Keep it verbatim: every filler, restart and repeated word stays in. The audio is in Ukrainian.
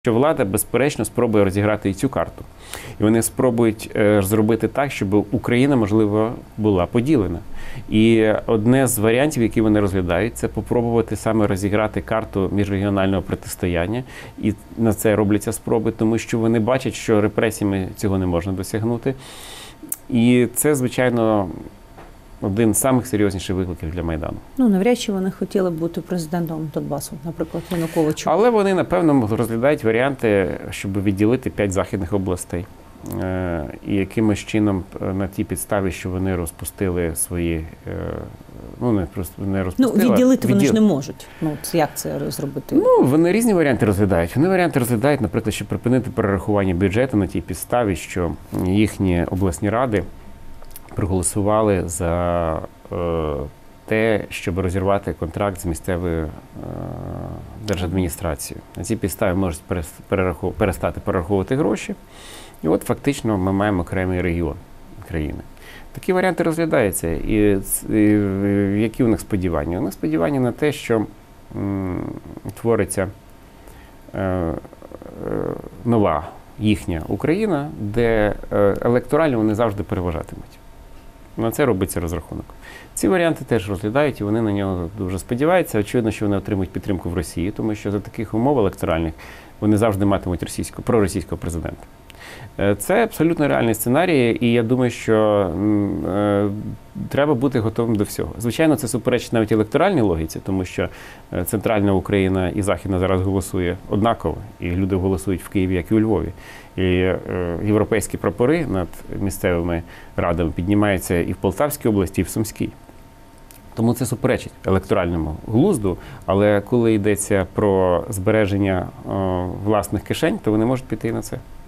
Що влада, безперечно, спробує розіграти і цю карту. І вони спробують е, зробити так, щоб Україна, можливо, була поділена. І одне з варіантів, які вони розглядають, це попробувати саме розіграти карту міжрегіонального протистояння. І на це робляться спроби, тому що вони бачать, що репресіями цього не можна досягнути. І це, звичайно, один з самих серйозніших викликів для Майдану. Ну, навряд чи вони хотіли б бути президентом Донбасу, наприклад, Януковичу. Але вони, напевно, розглядають варіанти, щоб відділити п'ять західних областей. І якимось чином на тій підставі, що вони розпустили свої, ну не просто не розпустили. Ну, відділити вони відділ... ж не можуть. Ну, як це зробити? Ну, вони різні варіанти розглядають. Вони варіанти розглядають, наприклад, щоб припинити перерахування бюджету на тій підставі, що їхні обласні ради проголосували за е, те, щоб розірвати контракт з місцевою е, держадміністрацією. На цій підставі можуть перераху, перестати перераховувати гроші. І от фактично ми маємо окремий регіон країни. Такі варіанти розглядаються. І, і які у них сподівання? У них сподівання на те, що м, твориться е, е, нова їхня Україна, де е, електорально вони завжди переважатимуть. На це робиться розрахунок. Ці варіанти теж розглядають, і вони на нього дуже сподіваються. Очевидно, що вони отримують підтримку в Росії, тому що за таких умов електоральних вони завжди матимуть російського, проросійського президента. Це абсолютно реальний сценарій, і я думаю, що е, треба бути готовим до всього. Звичайно, це суперечить навіть електоральній логіці, тому що центральна Україна і західна зараз голосує однаково, і люди голосують в Києві, як і у Львові. І е, європейські прапори над місцевими радами піднімаються і в Полтавській області, і в Сумській. Тому це суперечить електоральному глузду, але коли йдеться про збереження о, власних кишень, то вони можуть піти на це.